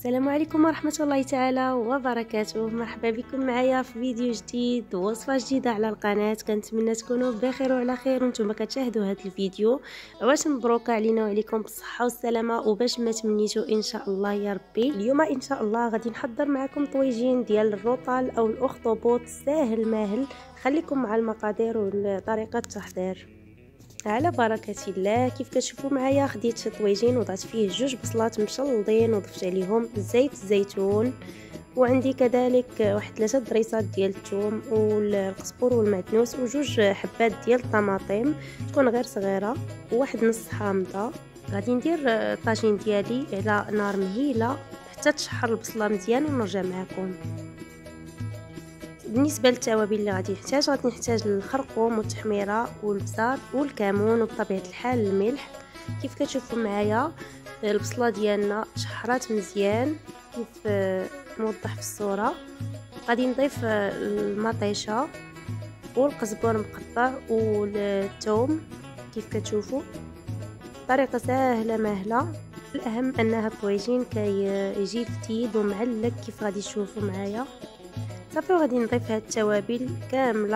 السلام عليكم ورحمة الله تعالى وبركاته. مرحبا بكم معايا في فيديو جديد ووصفة جديدة على القناة. كنتمنى تكونوا بخير وعلى خير وانتم كتشاهدوا هذا الفيديو. باش مبروك علينا وعليكم بالصحة والسلامة وباش ما تمنيتوا ان شاء الله يا ربي. اليوم ان شاء الله غادي نحضر معكم طويجين ديال الروطال او الاخطبوط ساهل ماهل. خليكم مع المقادير وطريقة التحضير على بركه الله. كيف كتشوفوا معايا خديت طويجين وضعت فيه 2 بصلات مشلضين وضفت عليهم زيت الزيتون، وعندي كذلك واحد 3 ضريسات ديال الثوم والقزبر والمعدنوس و2 حبات ديال الطماطم تكون غير صغيره وواحد نص حامضه. غادي ندير الطاجين ديالي على نار مهيله حتى تشحر البصله مزيان ونرجع معكم. بالنسبه للتوابل اللي غادي نحتاج الخرقوم والتحميره والبزار والكمون وبطبيعه الحال الملح. كيف كتشوفوا معايا البصله ديالنا تشحرات مزيان كيف موضح في الصوره. غادي نضيف المطيشه والقزبر مقطع والثوم كيف كتشوفوا. طريقه سهله ماهله، الاهم انها الطويجين كيجي لذيذ ومعلق كيف غادي تشوفوا معايا. صافي وغادي نضيف هاد التوابل كامله.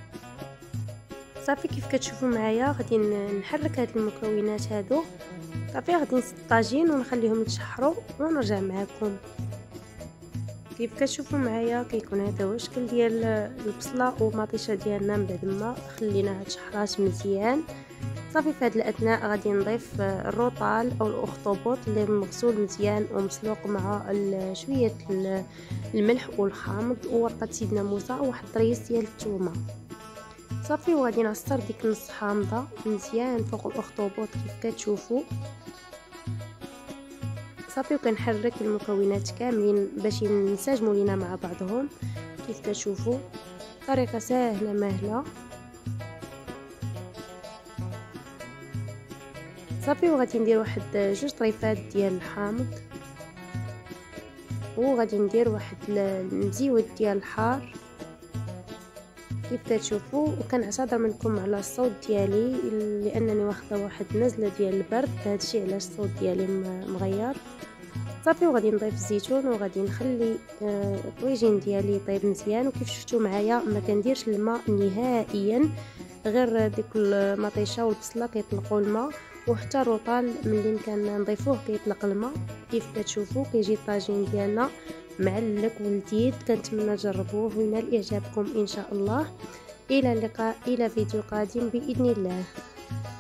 صافي كيف كتشوفوا معايا غادي نحرك هاد المكونات هادو. صافي غادي نسد الطاجين ونخليهم يتشحروا ونرجع معكم. كيف كتشوفوا معايا كيكون هذا هو الشكل ديال البصله والمطيشه ديالنا من بعد ما خليناها تشحرات مزيان. صافي في هذا الاثناء غادي نضيف الروطال او الاخطبوط اللي مغسول مزيان ومسلوق مع شويه الملح والحامض وورقه سيدنا موسى وواحد الريس ديال الثومه. صافي وغادي نعصر ديك نص حامضه مزيان فوق الاخطبوط كيف كتشوفوا. صافي وكنحرك المكونات كاملين باش ينسجموا لينا مع بعضهم كيف كتشوفوا. طريقه سهله ماهله. صافي وغادي ندير واحد 2 طريفات ديال الحامض وغادي ندير واحد المزيود ديال الحار كيف كتشوفوا. وكنعتذر منكم على الصوت ديالي لانني واخده واحد نزله ديال البرد، هادشي علاش الصوت ديالي مغير. صافي وغادي نضيف الزيتون وغادي نخلي الطويجين ديالي يطيب مزيان. وكيف شفتوا معايا ما كنديرش الماء نهائيا، غير ديك المطيشه والبصله كيطلقوا الماء وحتى الروطال ملي كنضيفوه كيطلق الماء. كيف كتشوفوا كيجي الطاجين ديالنا معلق ولذيذ. كنتمنى تجربوه وينال اعجابكم ان شاء الله. الى اللقاء الى فيديو قادم باذن الله.